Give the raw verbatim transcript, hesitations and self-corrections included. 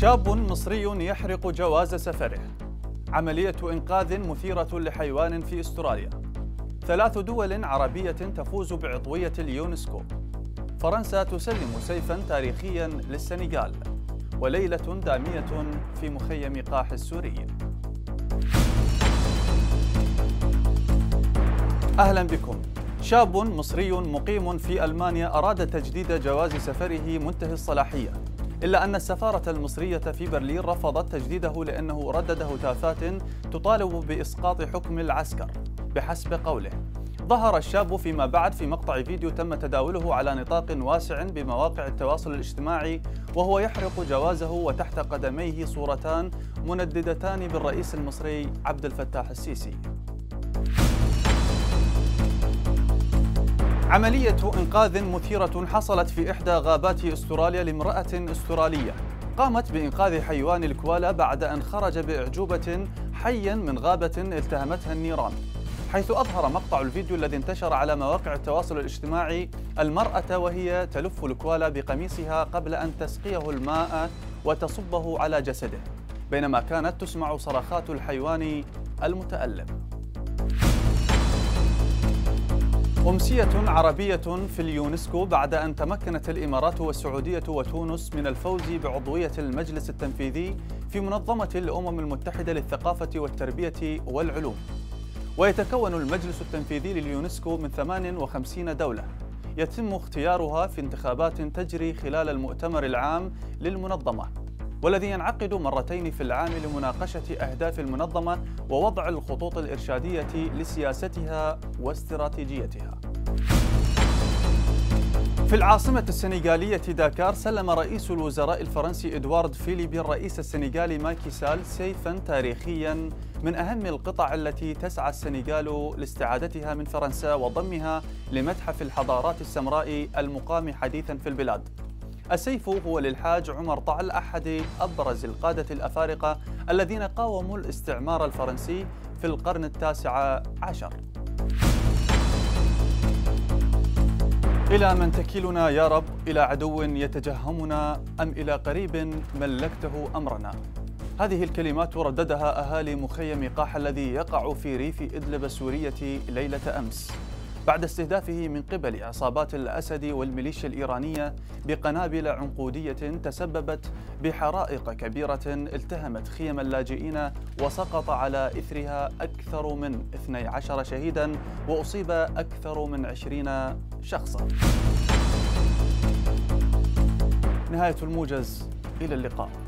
شاب مصري يحرق جواز سفره. عملية إنقاذ مثيرة لحيوان في أستراليا. ثلاث دول عربية تفوز بعضوية اليونسكو. فرنسا تسلم سيفا تاريخيا للسنغال. وليلة دامية في مخيم قاح السوري. أهلا بكم. شاب مصري مقيم في ألمانيا أراد تجديد جواز سفره منتهي الصلاحية، إلا أن السفارة المصرية في برلين رفضت تجديده لأنه ردد هتافات تطالب بإسقاط حكم العسكر بحسب قوله. ظهر الشاب فيما بعد في مقطع فيديو تم تداوله على نطاق واسع بمواقع التواصل الاجتماعي وهو يحرق جوازه، وتحت قدميه صورتان منددتان بالرئيس المصري عبد الفتاح السيسي. عملية إنقاذ مثيرة حصلت في إحدى غابات أستراليا لامرأة أسترالية قامت بإنقاذ حيوان الكوالا بعد أن خرج بأعجوبة حيا من غابة التهمتها النيران، حيث أظهر مقطع الفيديو الذي انتشر على مواقع التواصل الاجتماعي المرأة وهي تلف الكوالا بقميصها قبل أن تسقيه الماء وتصبه على جسده، بينما كانت تسمع صرخات الحيوان المتألم. أمسية عربية في اليونسكو بعد أن تمكنت الإمارات والسعودية وتونس من الفوز بعضوية المجلس التنفيذي في منظمة الأمم المتحدة للثقافة والتربية والعلوم. ويتكون المجلس التنفيذي لليونسكو من ثمان وخمسين دولة يتم اختيارها في انتخابات تجري خلال المؤتمر العام للمنظمة، والذي ينعقد مرتين في العام لمناقشة أهداف المنظمة ووضع الخطوط الإرشادية لسياستها واستراتيجيتها. في العاصمة السنغالية داكار سلم رئيس الوزراء الفرنسي إدوارد فيليبي الرئيس السنغالي ماكي سال سيفا تاريخيا من أهم القطع التي تسعى السنغال لاستعادتها من فرنسا وضمها لمتحف الحضارات السمراء المقام حديثا في البلاد. السيف هو للحاج عمر طعل، أحد أبرز القادة الأفارقة الذين قاوموا الاستعمار الفرنسي في القرن التاسع عشر. إلى من تكلنا يا رب؟ إلى عدو يتجهمنا أم إلى قريب ملكته أمرنا؟ هذه الكلمات رددها أهالي مخيم قاح الذي يقع في ريف إدلب السورية ليلة أمس بعد استهدافه من قبل عصابات الأسد والميليشيا الإيرانية بقنابل عنقودية تسببت بحرائق كبيرة التهمت خيم اللاجئين، وسقط على إثرها أكثر من اثني عشر شهيدا وأصيب أكثر من عشرين شخصا. نهاية الموجز، إلى اللقاء.